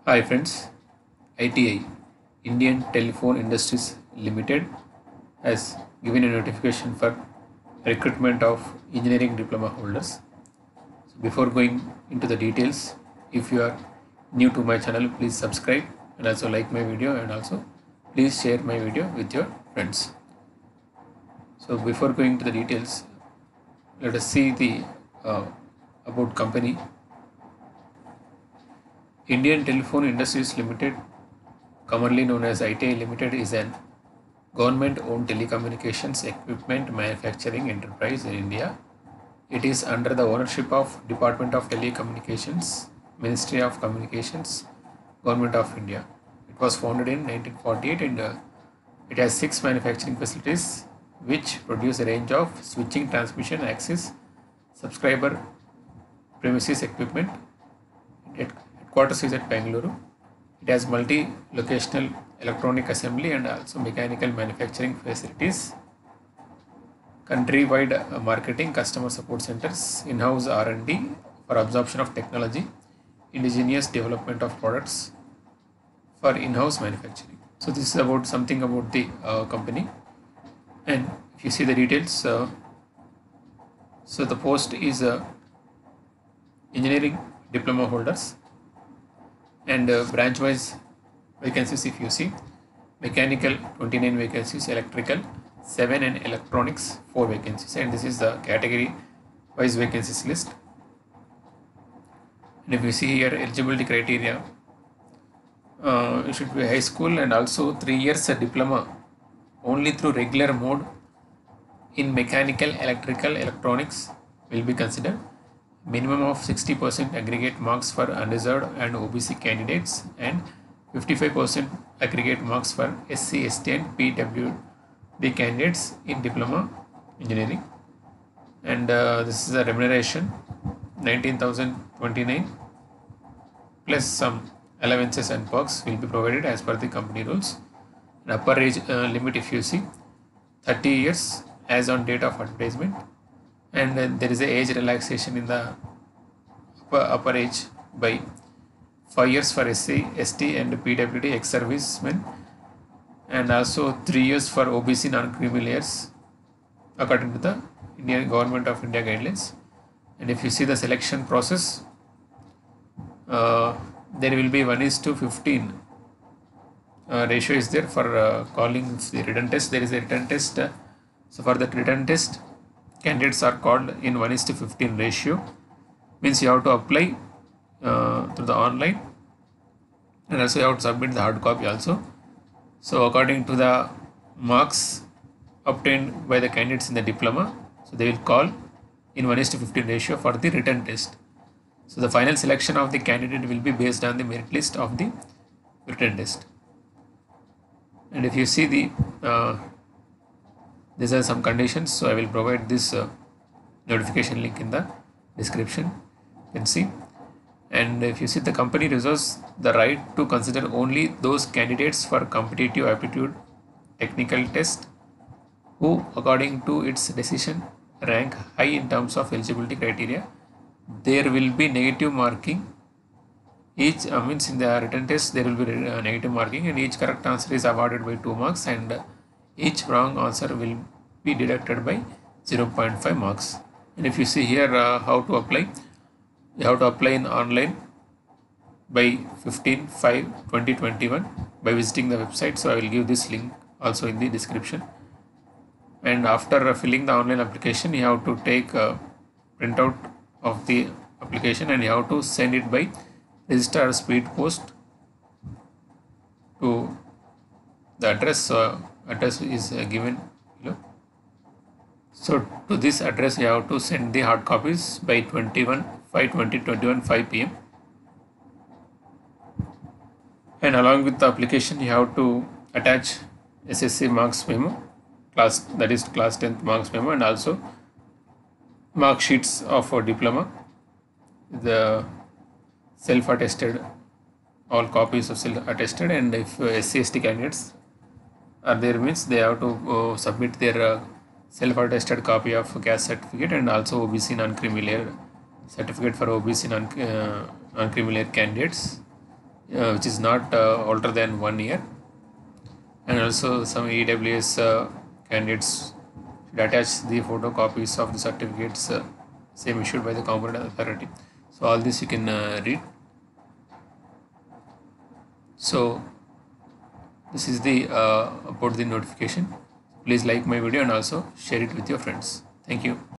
Hi friends, ITI Indian Telephone Industries Limited has given a notification for recruitment of engineering diploma holders. So before going into the details, if you are new to my channel, please subscribe and also like my video, and also please share my video with your friends. So before going to the details, let us see the uh, about company. Indian Telephone Industries Limited, commonly known as ITI Limited, is an government-owned telecommunications equipment manufacturing enterprise in India. It is under the ownership of Department of Telecommunications, Ministry of Communications, Government of India. It was founded in 1948, and it has 6 manufacturing facilities which produce a range of switching, transmission, access, subscriber premises equipment. Headquarters is at Bangalore. It has multi-locational electronic assembly and also mechanical manufacturing facilities, countrywide marketing, customer support centers, in-house R&D for absorption of technology, indigenous development of products for in-house manufacturing. So this is about something about the company. And if you see the details, so the post is engineering diploma holders, and branch wise vacancies, if you see, mechanical 29 vacancies, electrical 7, and electronics 4 vacancies. And this is the category wise vacancies list. And if you see here, eligibility criteria, it should be high school and also 3 years diploma only through regular mode in mechanical, electrical, electronics will be considered. Minimum of 60% aggregate marks for unreserved and OBC candidates, and 55% aggregate marks for SC, ST and PWD candidates in diploma engineering. And this is a remuneration 19,029 plus some allowances and perks will be provided as per the company rules. And upper age limit, if you see, 30 years as on date of advertisement, and there is a age relaxation in the upper age by 5 years for SC, ST and PWD ex-servicemen, and also 3 years for OBC non-criminal layers according to the Indian Government of India guidelines. And if you see the selection process, there will be 1:15 ratio is there for calling the written test. There is a written test. So for that written test, candidates are called in 1:15 ratio. Means you have to apply through the online, and also you have to submit the hard copy also. So according to the marks obtained by the candidates in the diploma, so they will call in 1:15 ratio for the written test. So the final selection of the candidate will be based on the merit list of the written test. And if you see the these are some conditions, so I will provide this notification link in the description. You can see. And if you see, the company reserves the right to consider only those candidates for competitive aptitude technical test who, according to its decision, rank high in terms of eligibility criteria. There will be negative marking. Each means in the written test there will be negative marking, and each correct answer is awarded by 2 marks, and each wrong answer will be deducted by 0.5 marks. And if you see here how to apply, you have to apply in online by 15/5/2021 by visiting the website. So I will give this link also in the description. And after filling the online application, you have to take a printout of the application, and you have to send it by register or speed post to the address. Address is given below. So to this address you have to send the hard copies by 21/5/2021 5 p.m. And along with the application you have to attach SSC marks memo, class, that is class 10th marks memo, and also mark sheets of a diploma, the self-attested, all copies of self-attested. And if SC/ST candidates are there, means they have to submit their self-attested copy of caste certificate, and also OBC non-creamy layer certificate for OBC non-creamy layer candidates which is not older than 1 year, and also some EWS candidates should attach the photocopies of the certificates same issued by the competent authority. So all this you can read. So this is the about the notification. Please like my video and also share it with your friends. Thank you.